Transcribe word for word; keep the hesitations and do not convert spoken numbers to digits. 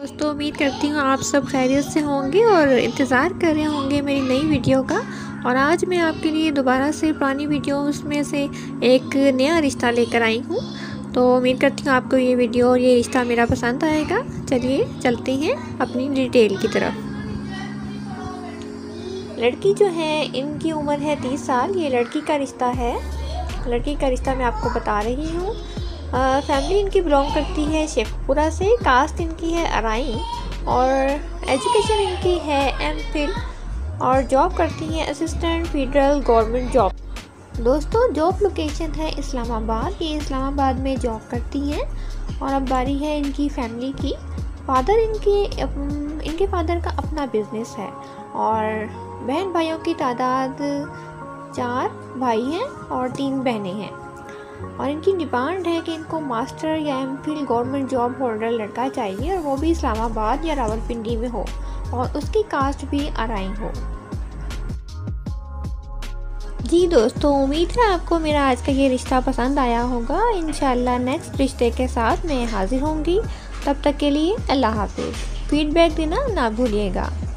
दोस्तों उम्मीद करती हूँ आप सब खैरियत से होंगे और इंतज़ार कर रहे होंगे मेरी नई वीडियो का। और आज मैं आपके लिए दोबारा से पुरानी वीडियोस में से एक नया रिश्ता लेकर आई हूँ। तो उम्मीद करती हूँ आपको ये वीडियो और ये रिश्ता मेरा पसंद आएगा। चलिए चलते हैं अपनी डिटेल की तरफ। लड़की जो है इनकी उम्र है तीस साल। ये लड़की का रिश्ता है। लड़की का रिश्ता मैं आपको बता रही हूँ। फैमिली इनकी बिलोंग करती है शेखपुरा से। कास्ट इनकी है अराई और एजुकेशन इनकी है एम फिल और जॉब करती हैं असिस्टेंट फेडरल गवर्नमेंट जॉब। दोस्तों जॉब लोकेशन है इस्लामाबाद। ये इस्लामाबाद में जॉब करती हैं। और अब बारी है इनकी फैमिली की। फादर इनके इनके फादर का अपना बिजनेस है और बहन भाइयों की तादाद चार भाई हैं और तीन बहनें हैं। और इनकी डिमांड है कि इनको मास्टर या M Phil government job holder लड़का चाहिए और वो भी इस्लामाबाद या रावलपिंडी में हो और उसकी कास्ट भी अराई हो। जी दोस्तों उम्मीद है आपको मेरा आज का ये रिश्ता पसंद आया होगा। इंशाल्लाह नेक्स्ट रिश्ते के साथ मैं हाजिर होंगी। तब तक के लिए अल्लाह हाफिज़। फीडबैक देना ना भूलिएगा।